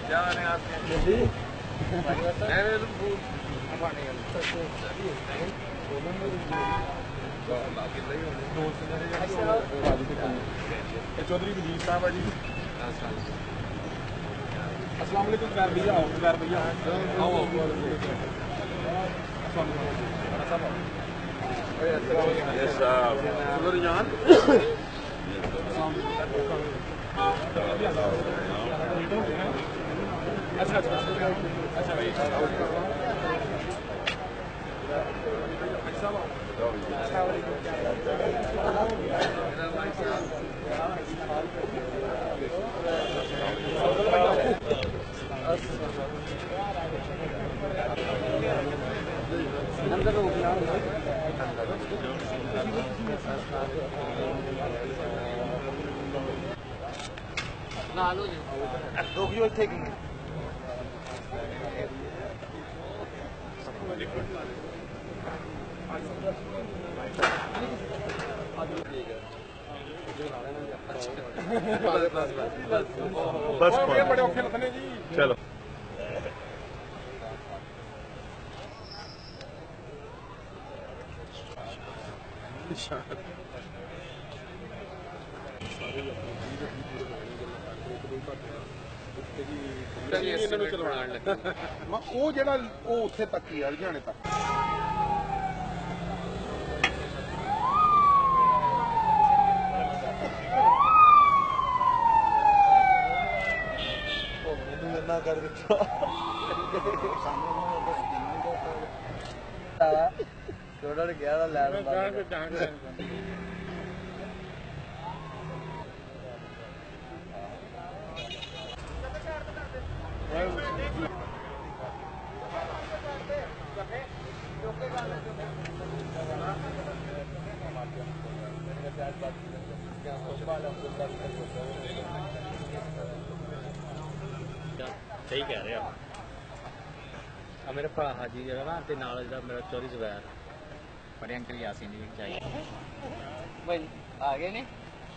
चौधरी वजीर साहब है जी। अस्सलाम वालेकुम ज़ुबैर भैया, आओ ज़ुबैर भैया आओ। अच्छा अच्छा अच्छा भाई बस बड़े औखे लगने जी। चलो ਉਹ ਜਿਹੜਾ ਉਹ ਉੱਥੇ ਤੱਕ ਹੀ ਆ ਲੁਧਿਆਣੇ ਤੱਕ। कर गया सही कह रहे हो। मेरे भरा हाजी जरा ना ते नाल जरा मेरा चौधरी ज़ुबैर बड़े अंकल यासीन जी चाहिए भाई आ गए ने।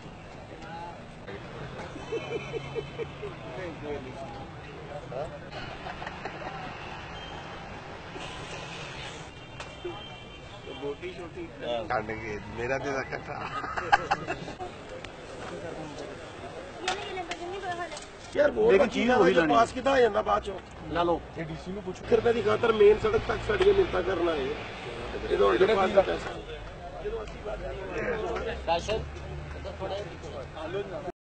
बोटी छोटी काट के मेरा दे रखा यार लेकिन चीज वही लानी पास कितना आ जाता बाद चो ला लो डीसी ਨੂੰ ਪੁੱਛੋ ਫਿਰ ਦੀ ਖਾਤਰ ਮੇਨ ਸੜਕ ਤੱਕ ਸਾਡੀਆਂ ਮਿੰਤਾ ਕਰਨਾ ਹੈ ਇਹਦਾ ਉਹਦੇ ਪਾਸ ਦਾ ਪੈਸਾ ਜਦੋਂ ਅਸੀਂ ਬਾਤ